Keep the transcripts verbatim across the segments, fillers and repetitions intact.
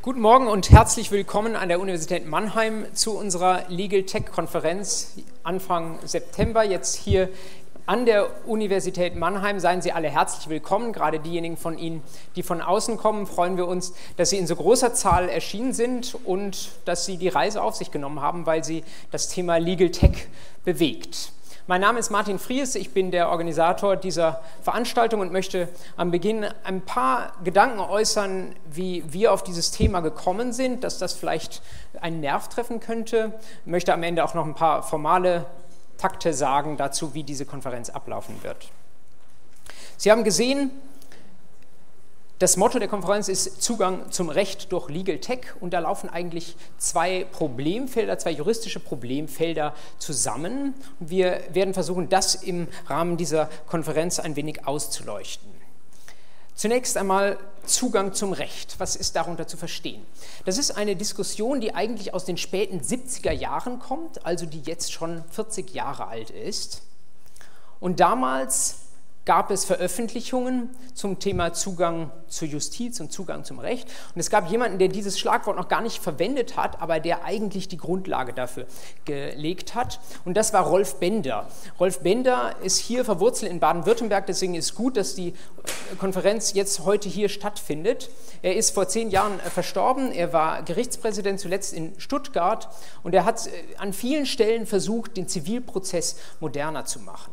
Guten Morgen und herzlich willkommen an der Universität Mannheim zu unserer Legal Tech Konferenz Anfang September. Jetzt hier an der Universität Mannheim. Seien Sie alle herzlich willkommen. Gerade diejenigen von Ihnen, die von außen kommen, freuen wir uns, dass Sie in so großer Zahl erschienen sind und dass Sie die Reise auf sich genommen haben, weil Sie das Thema Legal Tech bewegt. Mein Name ist Martin Fries, ich bin der Organisator dieser Veranstaltung und möchte am Beginn ein paar Gedanken äußern, wie wir auf dieses Thema gekommen sind, dass das vielleicht einen Nerv treffen könnte. Ich möchte am Ende auch noch ein paar formale Takte sagen dazu, wie diese Konferenz ablaufen wird. Sie haben gesehen, das Motto der Konferenz ist Zugang zum Recht durch Legal Tech und da laufen eigentlich zwei Problemfelder, zwei juristische Problemfelder zusammen. Wir werden versuchen, das im Rahmen dieser Konferenz ein wenig auszuleuchten. Zunächst einmal Zugang zum Recht. Was ist darunter zu verstehen? Das ist eine Diskussion, die eigentlich aus den späten siebziger Jahren kommt, also die jetzt schon vierzig Jahre alt ist. Und damals gab es Veröffentlichungen zum Thema Zugang zur Justiz und Zugang zum Recht. Und es gab jemanden, der dieses Schlagwort noch gar nicht verwendet hat, aber der eigentlich die Grundlage dafür gelegt hat. Und das war Rolf Bender. Rolf Bender ist hier verwurzelt in Baden-Württemberg, deswegen ist es gut, dass die Konferenz jetzt heute hier stattfindet. Er ist vor zehn Jahren verstorben, er war Gerichtspräsident zuletzt in Stuttgart und er hat an vielen Stellen versucht, den Zivilprozess moderner zu machen.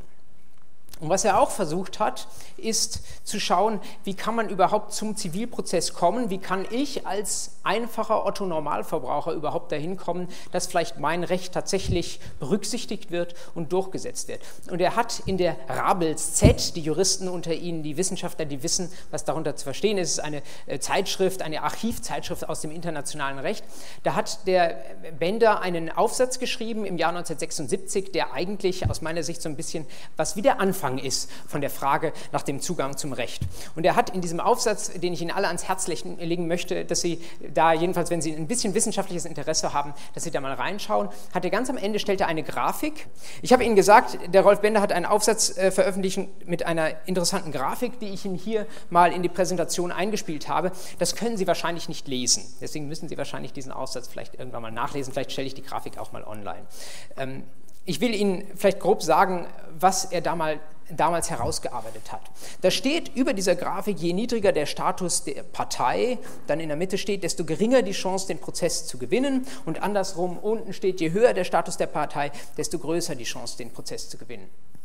Und was er auch versucht hat, ist zu schauen, wie kann man überhaupt zum Zivilprozess kommen, wie kann ich als einfacher Otto-Normalverbraucher überhaupt dahin kommen, dass vielleicht mein Recht tatsächlich berücksichtigt wird und durchgesetzt wird. Und er hat in der Rabels Z, die Juristen unter Ihnen, die Wissenschaftler, die wissen, was darunter zu verstehen ist, es ist eine Zeitschrift, eine Archivzeitschrift aus dem internationalen Recht, da hat der Bender einen Aufsatz geschrieben im Jahr neunzehnhundertsechsundsiebzig, der eigentlich aus meiner Sicht so ein bisschen was wie der Anfang ist von der Frage nach dem Zugang zum Recht. Und er hat in diesem Aufsatz, den ich Ihnen alle ans Herz legen möchte, dass Sie da jedenfalls, wenn Sie ein bisschen wissenschaftliches Interesse haben, dass Sie da mal reinschauen, hat er ganz am Ende, stellt er eine Grafik. Ich habe Ihnen gesagt, der Rolf Bender hat einen Aufsatz äh, veröffentlicht mit einer interessanten Grafik, die ich Ihnen hier mal in die Präsentation eingespielt habe. Das können Sie wahrscheinlich nicht lesen. Deswegen müssen Sie wahrscheinlich diesen Aufsatz vielleicht irgendwann mal nachlesen. Vielleicht stelle ich die Grafik auch mal online. Ähm, ich will Ihnen vielleicht grob sagen, was er da mal damals herausgearbeitet hat. Da steht über dieser Grafik, je niedriger der Status der Partei, dann in der Mitte steht, desto geringer die Chance, den Prozess zu gewinnen und andersrum unten steht, je höher der Status der Partei, desto größer die Chance, den Prozess zu gewinnen.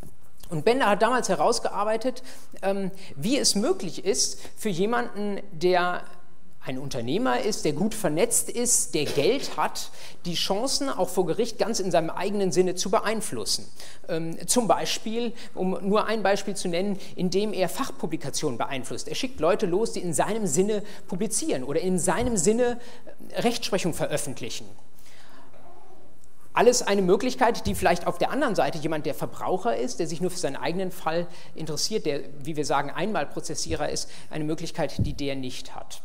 Und Bender hat damals herausgearbeitet, wie es möglich ist, für jemanden, der ein Unternehmer ist, der gut vernetzt ist, der Geld hat, die Chancen auch vor Gericht ganz in seinem eigenen Sinne zu beeinflussen. Ähm, zum Beispiel, um nur ein Beispiel zu nennen, indem er Fachpublikationen beeinflusst. Er schickt Leute los, die in seinem Sinne publizieren oder in seinem Sinne Rechtsprechung veröffentlichen. Alles eine Möglichkeit, die vielleicht auf der anderen Seite jemand, der Verbraucher ist, der sich nur für seinen eigenen Fall interessiert, der, wie wir sagen, Einmalprozessierer ist, eine Möglichkeit, die der nicht hat.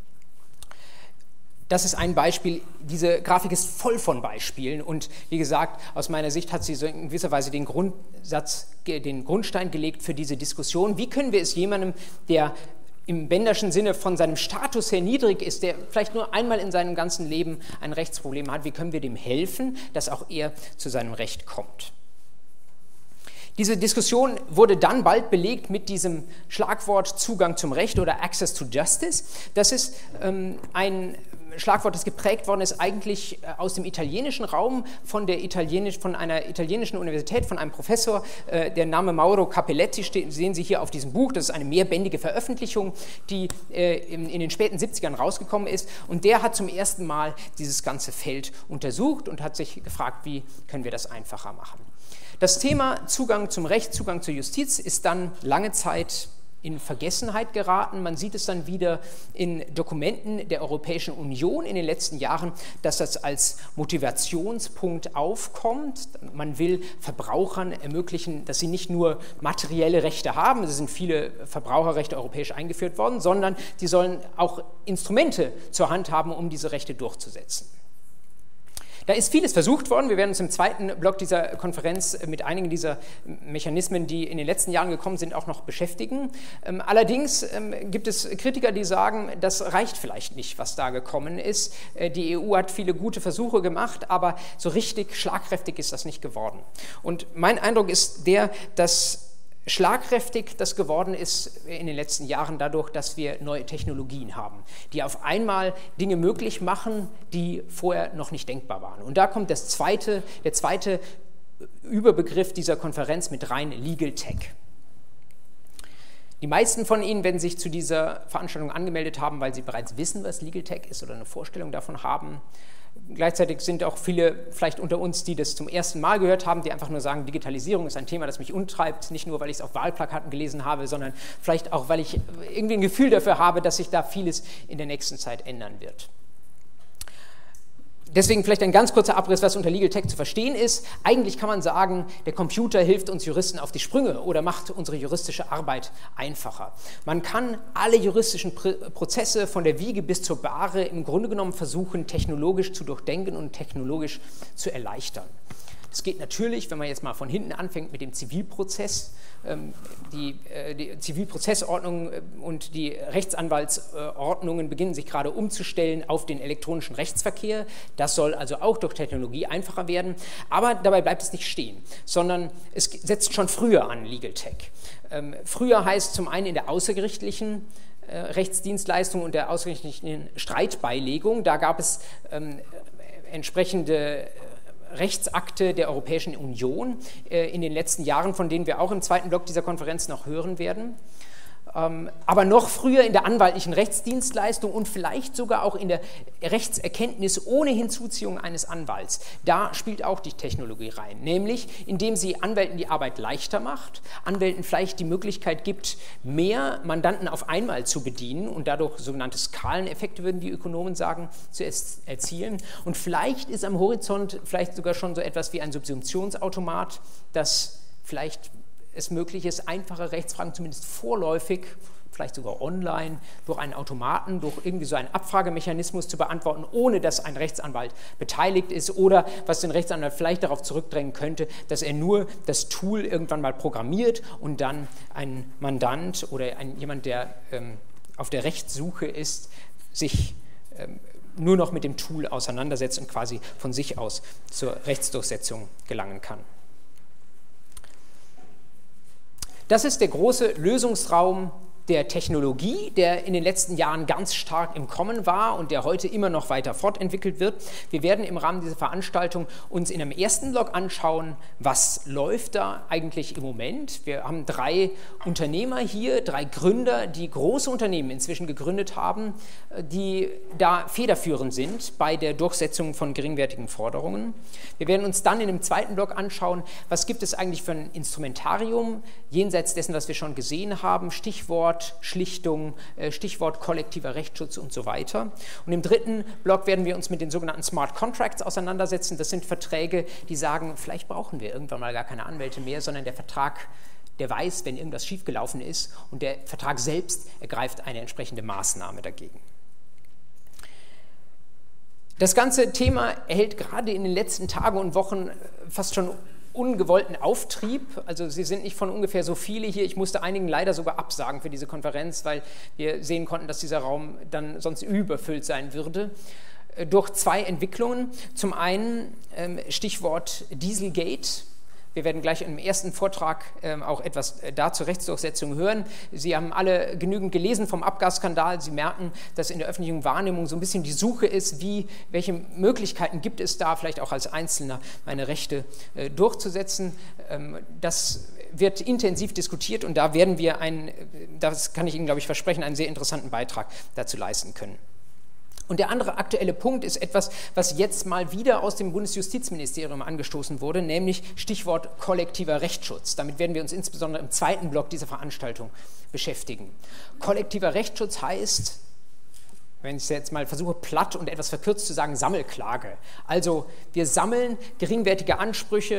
Das ist ein Beispiel, diese Grafik ist voll von Beispielen und wie gesagt, aus meiner Sicht hat sie so in gewisser Weise den Grundsatz, den Grundstein gelegt für diese Diskussion. Wie können wir es jemandem, der im Benderschen Sinne von seinem Status her niedrig ist, der vielleicht nur einmal in seinem ganzen Leben ein Rechtsproblem hat, wie können wir dem helfen, dass auch er zu seinem Recht kommt? Diese Diskussion wurde dann bald belegt mit diesem Schlagwort Zugang zum Recht oder Access to Justice. Das ist ähm, ein Schlagwort, das geprägt worden ist eigentlich aus dem italienischen Raum von, der Italienisch, von einer italienischen Universität, von einem Professor, äh, der Name Mauro Capelletti, steht, sehen Sie hier auf diesem Buch, das ist eine mehrbändige Veröffentlichung, die äh, in, in den späten siebzigern rausgekommen ist und der hat zum ersten Mal dieses ganze Feld untersucht und hat sich gefragt, wie können wir das einfacher machen. Das Thema Zugang zum Recht, Zugang zur Justiz ist dann lange Zeit in Vergessenheit geraten. Man sieht es dann wieder in Dokumenten der Europäischen Union in den letzten Jahren, dass das als Motivationspunkt aufkommt. Man will Verbrauchern ermöglichen, dass sie nicht nur materielle Rechte haben, es sind viele Verbraucherrechte europäisch eingeführt worden, sondern sie sollen auch Instrumente zur Hand haben, um diese Rechte durchzusetzen. Da ist vieles versucht worden. Wir werden uns im zweiten Block dieser Konferenz mit einigen dieser Mechanismen, die in den letzten Jahren gekommen sind, auch noch beschäftigen. Allerdings gibt es Kritiker, die sagen, das reicht vielleicht nicht, was da gekommen ist. Die E U hat viele gute Versuche gemacht, aber so richtig schlagkräftig ist das nicht geworden. Und mein Eindruck ist der, dass schlagkräftig das geworden ist in den letzten Jahren dadurch, dass wir neue Technologien haben, die auf einmal Dinge möglich machen, die vorher noch nicht denkbar waren. Und da kommt das zweite, der zweite Überbegriff dieser Konferenz mit rein, Legal Tech. Die meisten von Ihnen werden sich zu dieser Veranstaltung angemeldet haben, weil sie bereits wissen, was Legal Tech ist oder eine Vorstellung davon haben. Gleichzeitig sind auch viele vielleicht unter uns, die das zum ersten Mal gehört haben, die einfach nur sagen, Digitalisierung ist ein Thema, das mich umtreibt, nicht nur, weil ich es auf Wahlplakaten gelesen habe, sondern vielleicht auch, weil ich irgendwie ein Gefühl dafür habe, dass sich da vieles in der nächsten Zeit ändern wird. Deswegen vielleicht ein ganz kurzer Abriss, was unter Legal Tech zu verstehen ist. Eigentlich kann man sagen, der Computer hilft uns Juristen auf die Sprünge oder macht unsere juristische Arbeit einfacher. Man kann alle juristischen Prozesse von der Wiege bis zur Bahre im Grunde genommen versuchen, technologisch zu durchdenken und technologisch zu erleichtern. Das geht natürlich, wenn man jetzt mal von hinten anfängt mit dem Zivilprozess. Die, die Zivilprozessordnung und die Rechtsanwaltsordnungen beginnen sich gerade umzustellen auf den elektronischen Rechtsverkehr. Das soll also auch durch Technologie einfacher werden. Aber dabei bleibt es nicht stehen, sondern es setzt schon früher an, Legal Tech. Früher heißt zum einen in der außergerichtlichen Rechtsdienstleistung und der außergerichtlichen Streitbeilegung. Da gab es ähm, entsprechende Rechtsakte der Europäischen Union äh, in den letzten Jahren, von denen wir auch im zweiten Block dieser Konferenz noch hören werden. Ähm, aber noch früher in der anwaltlichen Rechtsdienstleistung und vielleicht sogar auch in der Rechtserkenntnis ohne Hinzuziehung eines Anwalts. Da spielt auch die Technologie rein, nämlich indem sie Anwälten die Arbeit leichter macht, Anwälten vielleicht die Möglichkeit gibt, mehr Mandanten auf einmal zu bedienen und dadurch sogenannte Skaleneffekte, würden die Ökonomen sagen, zu erzielen. Und vielleicht ist am Horizont vielleicht sogar schon so etwas wie ein Subsumptionsautomat, das vielleicht es möglich ist, einfache Rechtsfragen zumindest vorläufig, vielleicht sogar online, durch einen Automaten, durch irgendwie so einen Abfragemechanismus zu beantworten, ohne dass ein Rechtsanwalt beteiligt ist oder was den Rechtsanwalt vielleicht darauf zurückdrängen könnte, dass er nur das Tool irgendwann mal programmiert und dann ein Mandant oder ein, jemand, der ähm, auf der Rechtssuche ist, sich ähm, nur noch mit dem Tool auseinandersetzt und quasi von sich aus zur Rechtsdurchsetzung gelangen kann. Das ist der große Lösungsraum der Technologie, der in den letzten Jahren ganz stark im Kommen war und der heute immer noch weiter fortentwickelt wird. Wir werden im Rahmen dieser Veranstaltung uns in einem ersten Block anschauen, was läuft da eigentlich im Moment. Wir haben drei Unternehmer hier, drei Gründer, die große Unternehmen inzwischen gegründet haben, die da federführend sind bei der Durchsetzung von geringwertigen Forderungen. Wir werden uns dann in dem zweiten Block anschauen, was gibt es eigentlich für ein Instrumentarium, jenseits dessen, was wir schon gesehen haben, Stichwort Schlichtung, Stichwort kollektiver Rechtsschutz und so weiter. Und im dritten Block werden wir uns mit den sogenannten Smart Contracts auseinandersetzen. Das sind Verträge, die sagen, vielleicht brauchen wir irgendwann mal gar keine Anwälte mehr, sondern der Vertrag, der weiß, wenn irgendwas schiefgelaufen ist und der Vertrag selbst ergreift eine entsprechende Maßnahme dagegen. Das ganze Thema erhält gerade in den letzten Tagen und Wochen fast schon ungewollten Auftrieb. Also Sie sind nicht von ungefähr so viele hier. Ich musste einigen leider sogar absagen für diese Konferenz, weil wir sehen konnten, dass dieser Raum dann sonst überfüllt sein würde. Durch zwei Entwicklungen. Zum einen Stichwort Dieselgate. Wir werden gleich im ersten Vortrag ähm, auch etwas da zur Rechtsdurchsetzung hören. Sie haben alle genügend gelesen vom Abgasskandal. Sie merken, dass in der öffentlichen Wahrnehmung so ein bisschen die Suche ist, wie, welche Möglichkeiten gibt es da, vielleicht auch als Einzelner meine Rechte äh, durchzusetzen. Ähm, das wird intensiv diskutiert und da werden wir einen, das kann ich Ihnen, glaube ich, versprechen, einen sehr interessanten Beitrag dazu leisten können. Und der andere aktuelle Punkt ist etwas, was jetzt mal wieder aus dem Bundesjustizministerium angestoßen wurde, nämlich Stichwort kollektiver Rechtsschutz. Damit werden wir uns insbesondere im zweiten Block dieser Veranstaltung beschäftigen. Kollektiver Rechtsschutz heißt, wenn ich jetzt mal versuche, platt und etwas verkürzt zu sagen, Sammelklage. Also wir sammeln geringwertige Ansprüche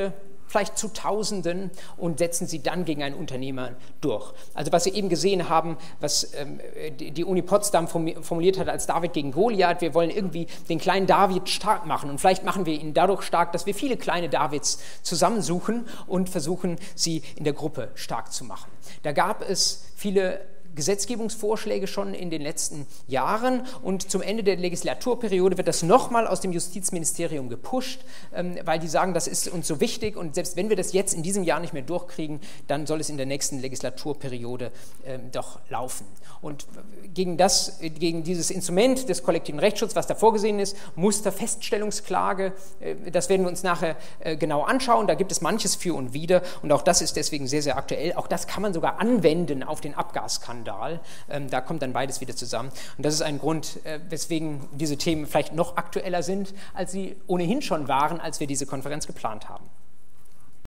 vielleicht zu Tausenden, und setzen sie dann gegen einen Unternehmer durch. Also was Sie eben gesehen haben, was ähm, die, die Uni Potsdam formuliert hat als David gegen Goliath, wir wollen irgendwie den kleinen David stark machen, und vielleicht machen wir ihn dadurch stark, dass wir viele kleine Davids zusammensuchen und versuchen, sie in der Gruppe stark zu machen. Da gab es viele Gesetzgebungsvorschläge schon in den letzten Jahren, und zum Ende der Legislaturperiode wird das nochmal aus dem Justizministerium gepusht, weil die sagen, das ist uns so wichtig, und selbst wenn wir das jetzt in diesem Jahr nicht mehr durchkriegen, dann soll es in der nächsten Legislaturperiode doch laufen. Und gegen, das, gegen dieses Instrument des kollektiven Rechtsschutzes, was da vorgesehen ist, Musterfeststellungsklage, das werden wir uns nachher genau anschauen, da gibt es manches für und wider, und auch das ist deswegen sehr, sehr aktuell. Auch das kann man sogar anwenden auf den Abgasskandal. Ähm, da kommt dann beides wieder zusammen. Und das ist ein Grund, äh, weswegen diese Themen vielleicht noch aktueller sind, als sie ohnehin schon waren, als wir diese Konferenz geplant haben.